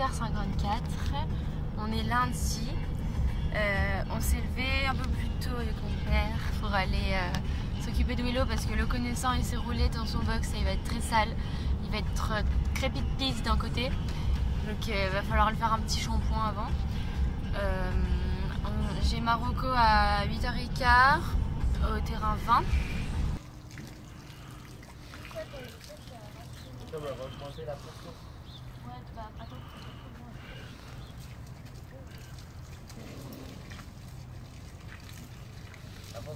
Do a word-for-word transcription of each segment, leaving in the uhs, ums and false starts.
heures cinquante-quatre, on est lundi, euh, on s'est levé un peu plus tôt avec mon père pour aller euh, s'occuper de Willow parce que le connaissant il s'est roulé dans son box et il va être très sale, il va être euh, crépit de pisse d'un côté, donc il euh, va falloir le faire un petit shampoing avant. Euh, J'ai Marocco à huit heures quinze au terrain vingt. Ça va augmenter la pression. Ouais, bah, attends. Avance.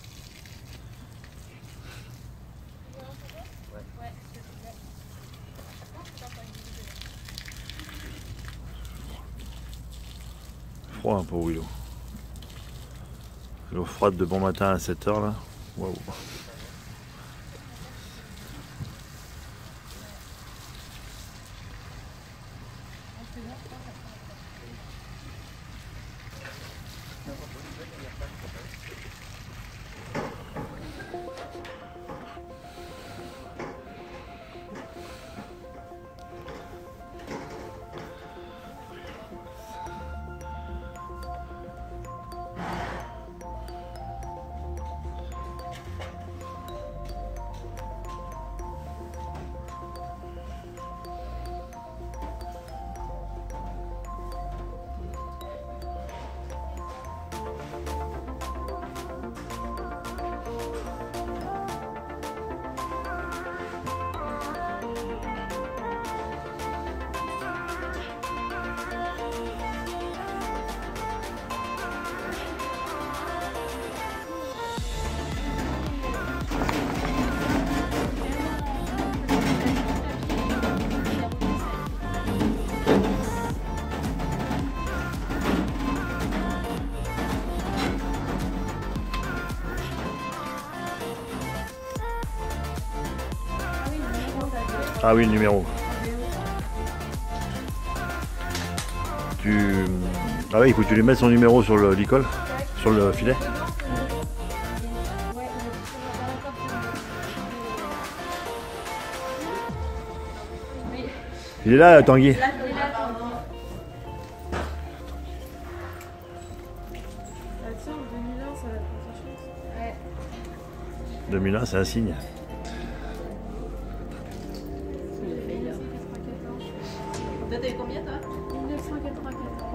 Ouais. Ouais, s'il te plaît. Froid un peu Willow. L'eau froide de bon matin à sept heures là. Waouh. Ah oui, le numéro. Tu... Ah oui, il faut que tu lui mettes son numéro sur le licol, sur le filet. Il est là, Tanguy. deux mille un, c'est un signe. Toi, t'as eu combien, toi? mille neuf cent quatre-vingt-quatorze.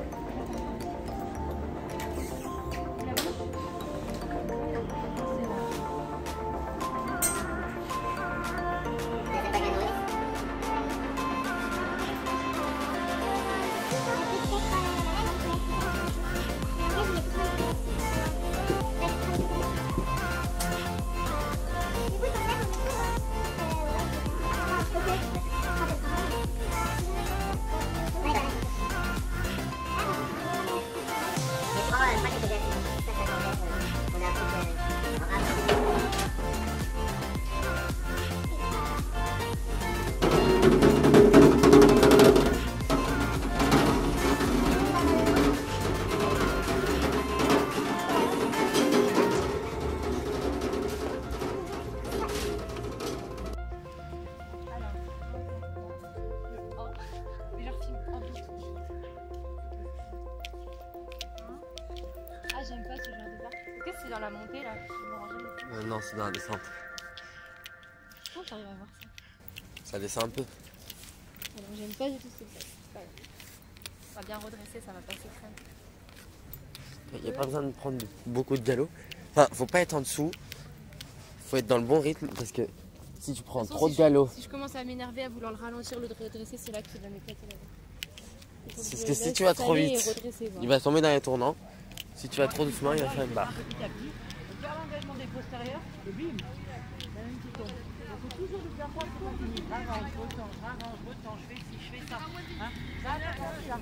Ah, j'aime pas ce genre de bar. Est-ce que c'est dans la montée là? Euh, non, c'est dans la descente. Comment t'arrives à voir ça? Ça descend un peu. Alors, j'aime pas du tout ce que ça. On va bien redresser, ça va passer crème. Il n'y a pas besoin de prendre beaucoup de galop. Enfin, faut pas être en dessous. Faut être dans le bon rythme parce que si tu prends De toute façon, trop si de galop. Je, si je commence à m'énerver, à vouloir le ralentir, le redresser, c'est là qu'il va m'éclater la vie. C'est parce que si tu vas trop vite, il va tomber dans les tournants. Si tu vas trop doucement, il va faire une barre. Petit à petit, on perd l'engagement des postérieurs et bim, la même qui tombe. Il faut toujours le faire droit pour continuer. Avance, retranche, avance, retranche, je fais ci, je fais ça. Hein, ça, ça, ça.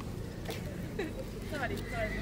Ça va aller, ça va aller.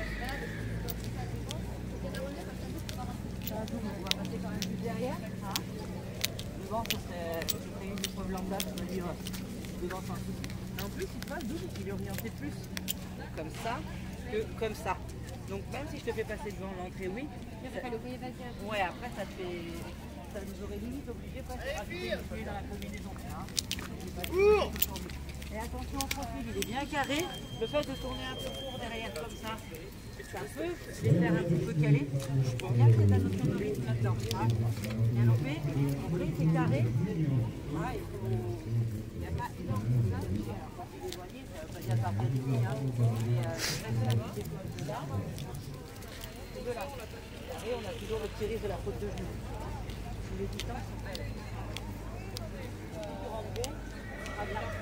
On va passer quand même plus derrière. Hein. Devant, ce serait une épreuve lambda, ça veut dire devant sans souci. Et en plus, il passe double, il est orienté plus comme ça que comme ça. Donc même si je te fais passer devant l'entrée, oui. Ça... Ouais, après ça te fait. Ça nous aurait limite obligé presque de rajouter une feuille dans la combinaison. Hein. Et attention au profil, il est bien carré. Le fait de tourner un peu court derrière comme ça, ça peut les faire un petit peu calés. Il faut bien que la notion de rythme là-dedans. Hein. Bien loupé, compris, c'est carré. Ah, il faut... Il n'y a pas énormément de place. Alors quand il est éloigné, ça ne veut pas dire partir d'ici. Hein. Mais euh, c'est vrai que la petite école de là, c'est de là. Et on a toujours le petit risque de la faute de genou. Les distances sont belles. Si tu rentres bien, ça sera bien.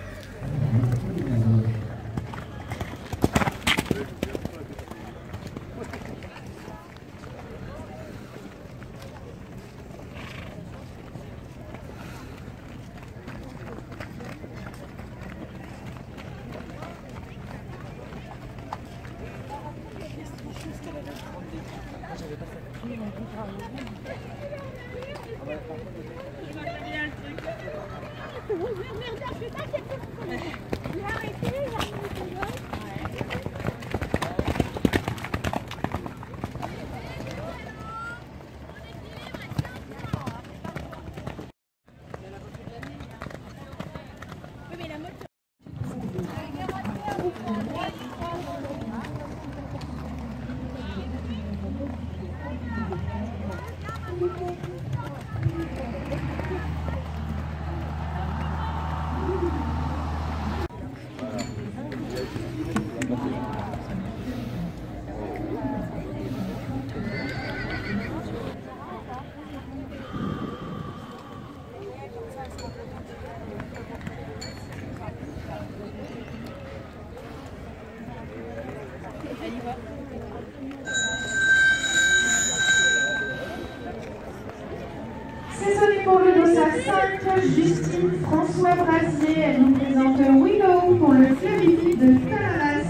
Saisonnée pour le dossard cinq, Justine François Brasier, elle nous présente Willow pour le Fluidity de Calalas.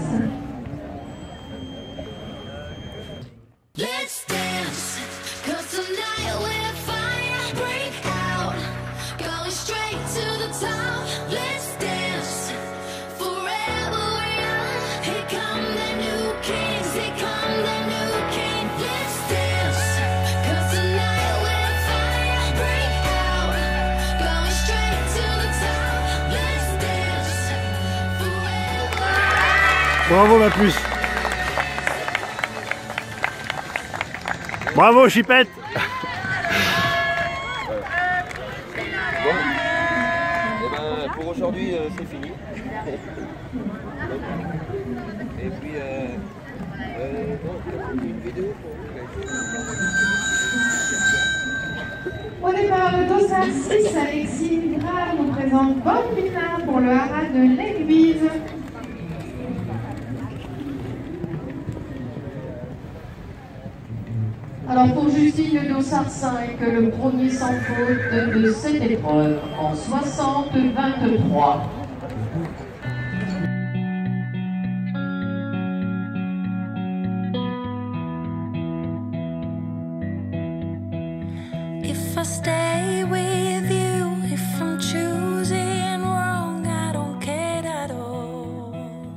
Let's dance, 'cause tonight we're fire break out, going straight to the top. Let's dance, forever young. Here come the new kings, here come the new kings. Let's dance, 'cause tonight we're fire break out, going straight to the top. Let's dance, forever. Bravo la puce. Bravo Chipette. Bon, et ben, pour aujourd'hui euh, c'est fini. Et puis, euh, euh, bon, une vidéo pour vous. Au départ, le dossard six, Alexis Migral nous présente Bambina pour le haras de l'Église. Alors pour Justine, le dossard cinq, le premier sans faute de cette épreuve en soixante vingt-trois. If I stay with you, if I'm choosing wrong, I don't care at all.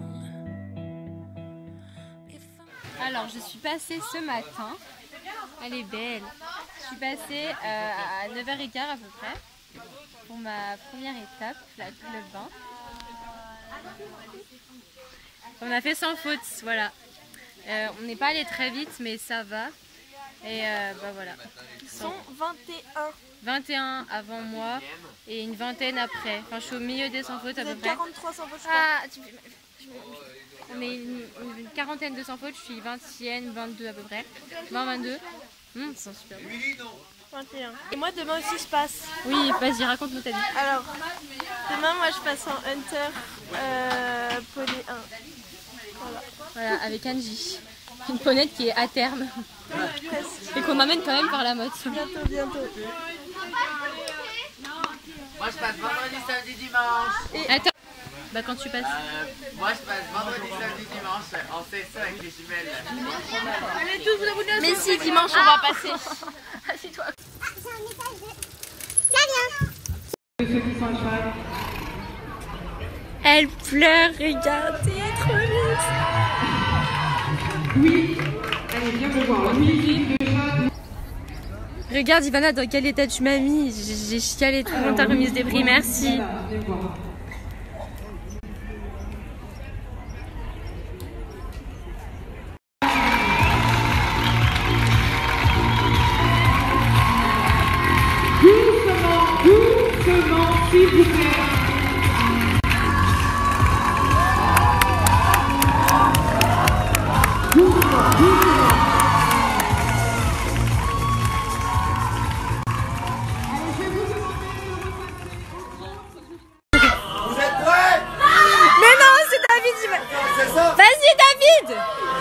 Alors, je suis passée ce matin. Elle est belle. Je suis passée euh, à neuf heures quinze à peu près pour ma première étape, la, le bain. On a fait sans faute, voilà. Euh, on n'est pas allé très vite, mais ça va. Et euh, bah voilà. Ils sont vingt et un. vingt et un avant moi et une vingtaine après. Enfin, je suis au milieu des sans faute à peu près. quarante-trois sans faute, je crois. Ah, tu... On est une, une quarantaine de sans faute, je suis vingtième, vingt-deux à peu près. vingt, vingt-deux. Hum, c'est super bon. vingt et un. Et moi, demain aussi, je passe. Oui, vas-y, raconte-nous ta vie. Alors, demain, moi, je passe en Hunter euh, Poney un. Voilà. Voilà, avec Angie. Une ponette qui est à terme. Et qu'on emmène quand même par la motte. Bientôt, bientôt. Moi je passe vendredi, samedi, dimanche. Et... Attends. Bah quand tu passes. Euh, moi je passe vendredi, samedi, dimanche en C S O avec les jumelles. Allez tous vous abonner. Mais si, dimanche on va passer. Assieds-toi. Elle pleure, regarde, c'est trop mise. Oui, allez, viens me voir. Oui, regarde Ivana dans quel état tu m'as mis. J'ai chialé tout le monde, ta remise des prix, merci. s'il vous plaît. Vous êtes prêts? Mais non, c'est David. il va- C'est ça? Vas-y, David.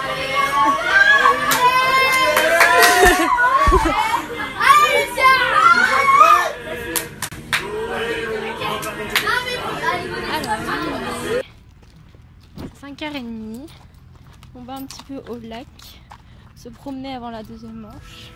cinq heures trente, on va un petit peu au lac, se promener avant la deuxième manche.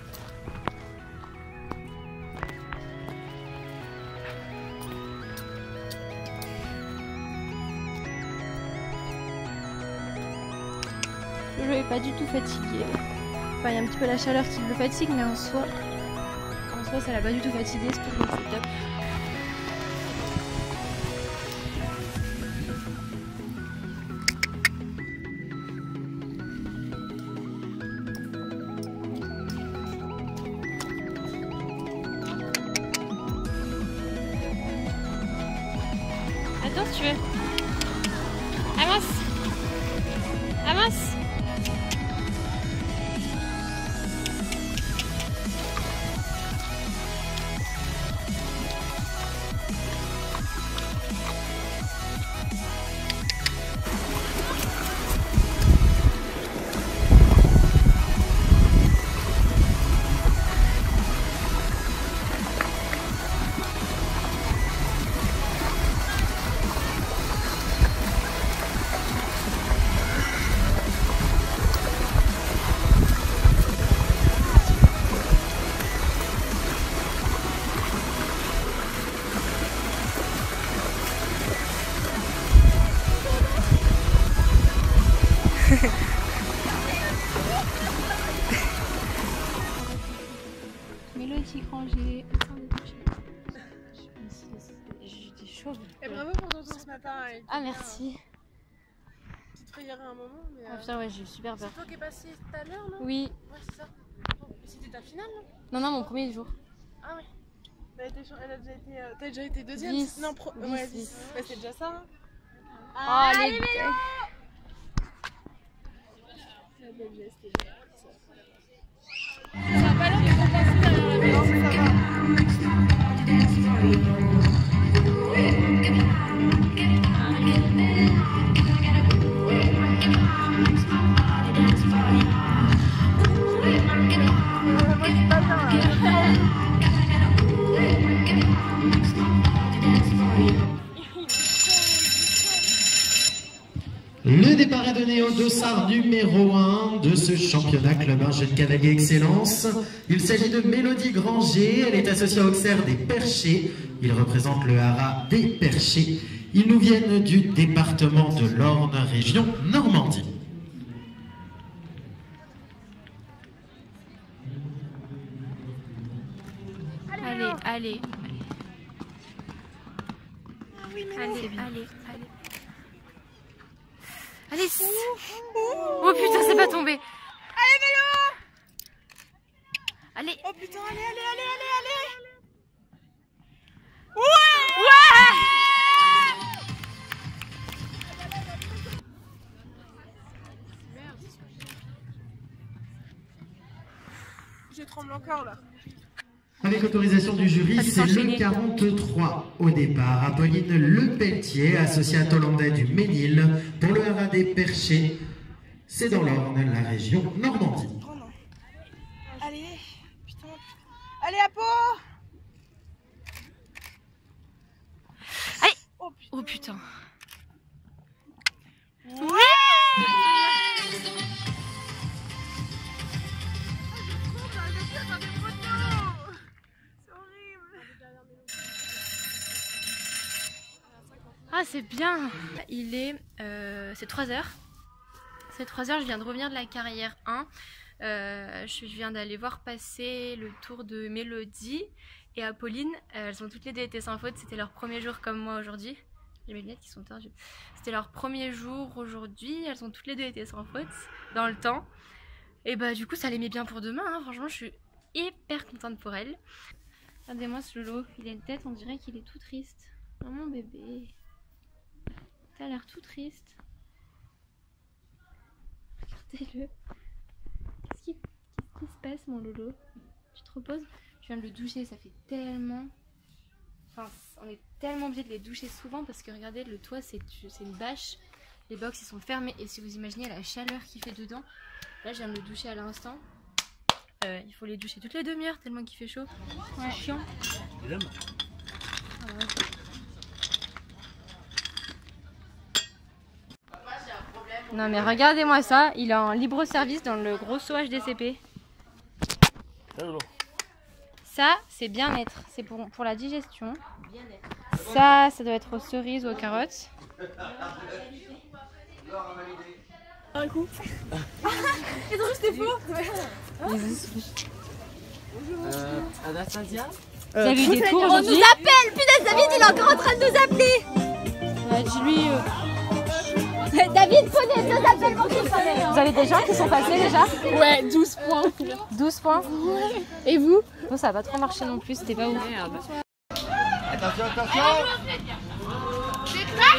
Le jeu est pas du tout fatigué. Enfin, il y a un petit peu la chaleur qui le fatigue, mais en soi, en soi ça l'a pas du tout fatigué, c'est tout, donc c'est top. Attends si tu veux. Avance. Avance. Mélodie Granger. J'étais chauve. Et bravo pour ton tour ce matin. Avec Ah merci. petite frayeur à un moment. Mais, Ah euh, putain ouais, j'ai eu super peur. c'est toi qui es passé tout à l'heure, non? Oui. Ouais, c'est ça. C'était ta finale, Non non? non, mon premier jour. Ah ouais. Elle a, été, elle a déjà été, euh, t'as déjà été deuxième? dix. Non, pro, dix, ouais, dix. dix. Ouais, c'est déjà ça. Hein. Ah, les La belle geste, c'était bien. Ça a pas l'air de trop passer derrière la maison, mais ça va. Le départ est donné au dossard numéro un de ce championnat Club un Jeune Cavalier Excellence. Il s'agit de Mélodie Granger, elle est associée à Auxerre des Perchés. Il représente le haras des Perchés. Ils nous viennent du département de l'Orne, région Normandie. Allez, allez. Allez, allez, allez. Allez, oh putain, c'est pas tombé. Allez, Mélo! Allez. Oh putain, allez, allez, allez, allez, allez! Je tremble encore là. Avec autorisation du jury, c'est le quarante-trois au départ. Apolline Lepelletier, associée à Tollandais du Ménil, pour le haras des Perchés. C'est dans l'Orne, la région Normandie. Oh non. Allez, putain. Allez, Apo! Allez. Oh putain. Oh putain. Ouais! Ah, c'est bien. Il est... Euh, c'est trois heures. C'est trois heures, je viens de revenir de la carrière un. Euh, je viens d'aller voir passer le tour de Mélodie et Apolline. Euh, elles ont toutes les deux été sans faute. C'était leur premier jour comme moi aujourd'hui. J'ai mes lunettes qui sont tordues. C'était leur premier jour aujourd'hui. Elles ont toutes les deux été sans faute dans le temps. Et bah du coup ça les met bien pour demain. Hein. Franchement je suis hyper contente pour elles. Regardez-moi ce Lolo. Il a une tête, on dirait qu'il est tout triste. Oh mon bébé. T'as l'air tout triste. Regardez-le. Qu'est-ce qui, qu'est-ce qui se passe mon loulou? Tu te reposes? Je viens de le doucher, ça fait tellement... Enfin, on est tellement obligé de les doucher souvent parce que regardez, le toit c'est une bâche. Les box ils sont fermés et si vous imaginez la chaleur qu'il fait dedans. Là je viens de le doucher à l'instant. Euh, il faut les doucher toutes les demi-heures tellement qu'il fait chaud. Ouais. C'est chiant. Ah ouais. Non mais regardez-moi ça, il est en libre service dans le gros seau H D C P. Ça c'est bien-être, c'est pour, pour la digestion. Ça, ça doit être aux cerises ou aux carottes. Un coup. Et donc c'était faux. Euh, Anastasia Vous avez eu des cours On aujourd'hui? nous appelle. Putain, David il est encore en train de nous appeler. Ouais, dis-lui. Euh... David, prenez deux appels pour qu'il s'en. Vous avez des gens qui sont passés déjà? Ouais, douze points. douze points. Et vous? Nous ça a pas trop marché non plus, c'était pas ouf. Attention, attention. C'est prêt?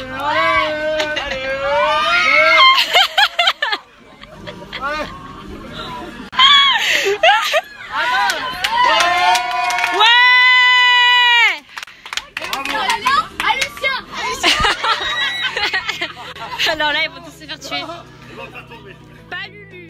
Alors là, ils vont tous se faire tuer. Pas Lulu.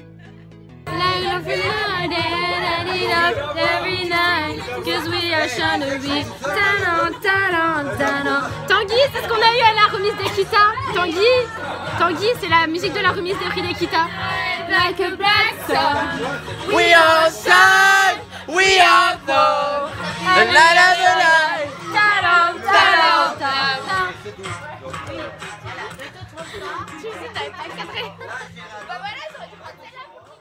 Tanguy, c'est ce qu'on a eu à la remise d'Ekita. Tanguy, Tanguy, c'est la musique de la remise des prix d'Ekita. Like a black song. We are sad, we are cold. La la la la. Ta-dam, ta-dam, ta-dam. Tu sais, t'avais pas cadré. Bah voilà, j'aurais dû prendre celle-là.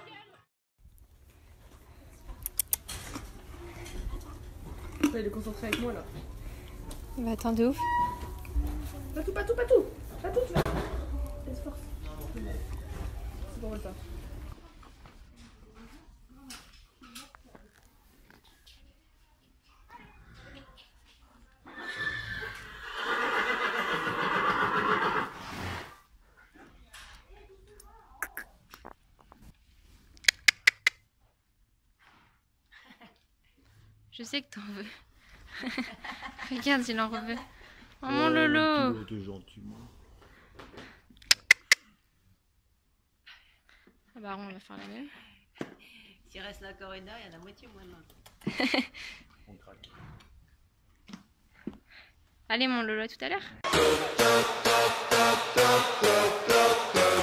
Il est concentré avec moi là. Bah attends de ouf. Pas tout, pas tout, pas tout. Pas tout, tu vas. Laisse force. C'est bon, ça. Je sais que t'en veux. Regarde, il en veut. Oh mon Lolo. Ah bah on va faire la même. S'il reste encore une heure, il y en a moitié moins loin. Allez mon Lolo, à tout à l'heure.